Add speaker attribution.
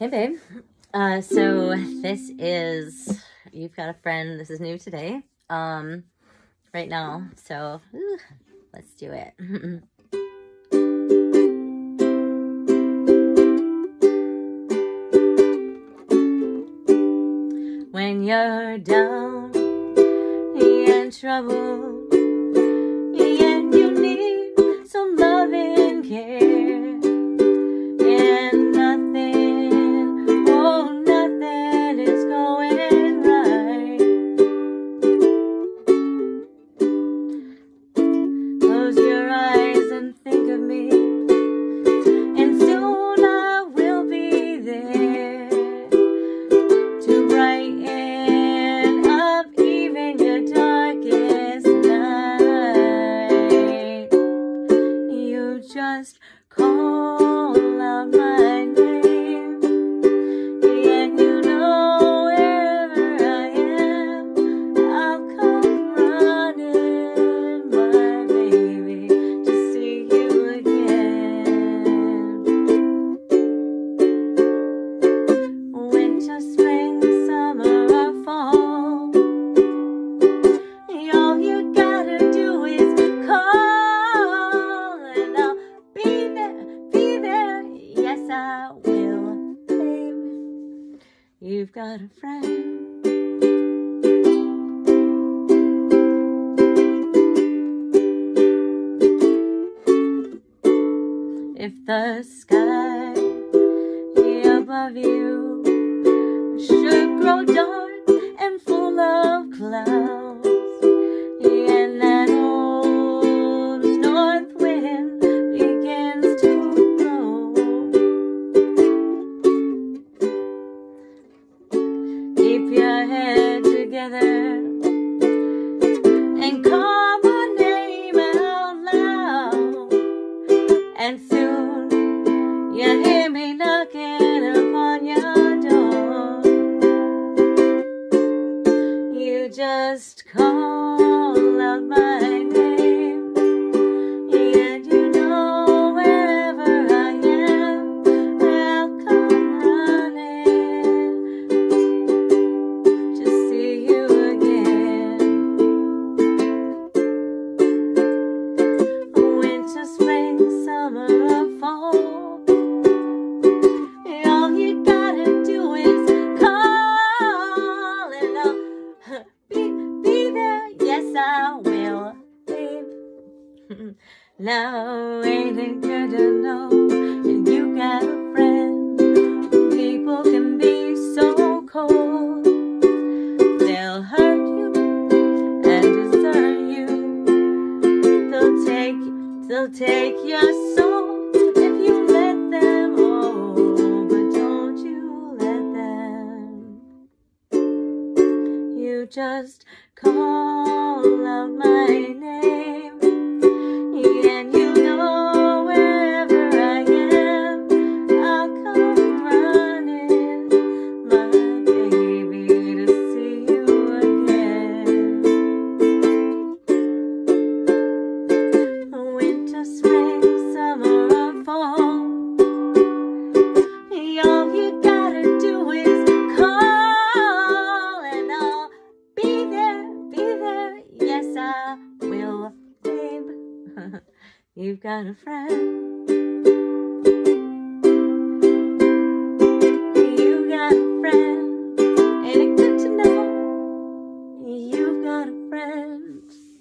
Speaker 1: Hey, babe. So this is You've Got a Friend. This is new today. Right now. So let's do it. When you're down and trouble, and you need some love and care, and nothing is going right. Close your eyes and think of me, and soon I will be there to brighten up even your darkest night. You just call out my name, and you know wherever I am, I'll come running, my baby, to see you again. Winter, spring, summer, or fall, all you gotta do is call, and I'll be there, yes I will, babe. You've got a friend. If the sky above you should grow dark and full of clouds, and that old north wind begins to blow, keep your head together and call my name out loud, and soon you hear me knocking upon your door. You just call out my name, and you know wherever I am, I'll come running to see you again. Winter, spring, summer, or fall, all you gotta do is call, and I'll be there, yes I will, babe. Now ain't it good to know that you got a friend? People can be so cold, they'll hurt you and desert you, they'll take your soul if you let them, oh, but don't you let them. You just call out my name, and you know wherever I am, I'll come running, my baby, to see you again. Winter, spring, summer, or fall, all you gotta do is call, and I'll be there, yes I will, babe. You've got a friend. You've got a friend. Ain't it good to know you've got a friend?